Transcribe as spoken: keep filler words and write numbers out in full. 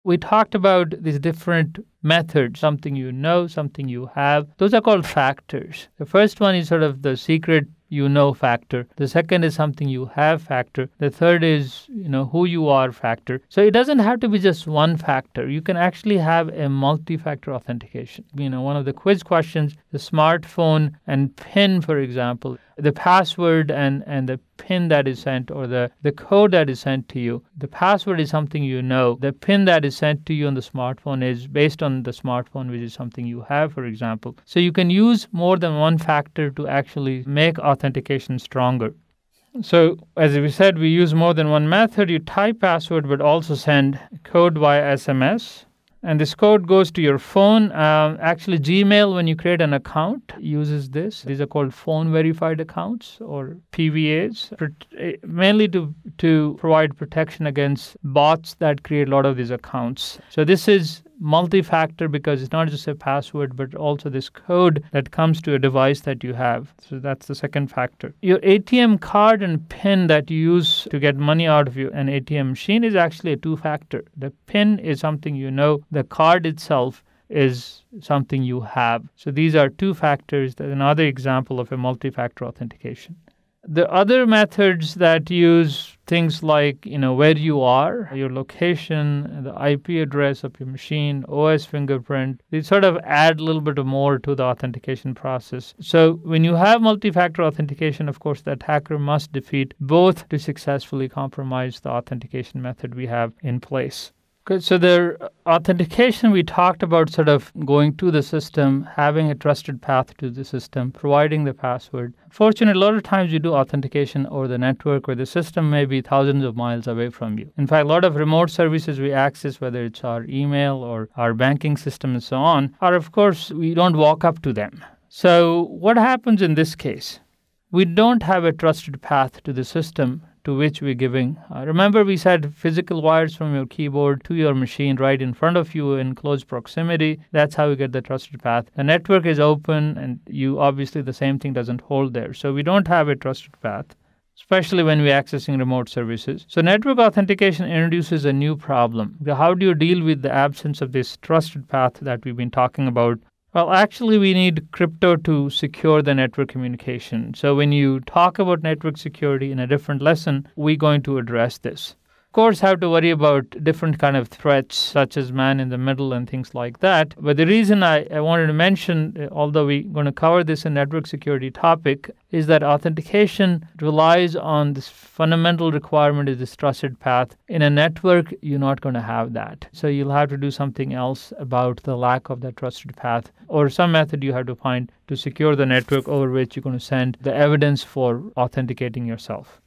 We talked about these different methods, something you know, something you have. Those are called factors. The first one is sort of the secret you know factor. The second is something you have factor. The third is, you know, who you are factor. So it doesn't have to be just one factor. You can actually have a multi-factor authentication. You know, one of the quiz questions, the smartphone and PIN, for example, the password and, and the PIN that is sent, or the, the code that is sent to you. The password is something you know. The PIN that is sent to you on the smartphone is based on the smartphone, which is something you have, for example. So you can use more than one factor to actually make authentication stronger. So as we said, we use more than one method. You type password, but also send code via S M S. And this code goes to your phone. Um, actually, Gmail, when you create an account, uses this. These are called phone verified accounts, or P V As, mainly to, to provide protection against bots that create a lot of these accounts. So this is multi-factor because it's not just a password, but also this code that comes to a device that you have. So that's the second factor. Your A T M card and PIN that you use to get money out of your, an A T M machine is actually a two-factor. The PIN is something you know. The card itself is something you have. So these are two factors. That's another example of a multi-factor authentication. The other methods that use things like, you know, where you are, your location, the I P address of your machine, O S fingerprint, they sort of add a little bit more to the authentication process. So when you have multi-factor authentication, of course, the attacker must defeat both to successfully compromise the authentication method we have in place. Okay, so the authentication, we talked about sort of going to the system, having a trusted path to the system, providing the password. Fortunately, a lot of times you do authentication over the network where the system may be thousands of miles away from you. In fact, a lot of remote services we access, whether it's our email or our banking system and so on, are, of course, we don't walk up to them. So what happens in this case? We don't have a trusted path to the system to which we're giving. Uh, remember, we said physical wires from your keyboard to your machine right in front of you in close proximity. That's how we get the trusted path. The network is open, and you obviously the same thing doesn't hold there. So we don't have a trusted path, especially when we're accessing remote services. So network authentication introduces a new problem. How do you deal with the absence of this trusted path that we've been talking about? Well, actually, we need crypto to secure the network communication. So when you talk about network security in a different lesson, we're going to address this. Of course, have to worry about different kind of threats, such as man in the middle and things like that. But the reason I, I wanted to mention, although we're going to cover this in network security topic, is that authentication relies on this fundamental requirement is this trusted path. In a network, you're not going to have that. So you'll have to do something else about the lack of that trusted path, or some method you have to find to secure the network over which you're going to send the evidence for authenticating yourself.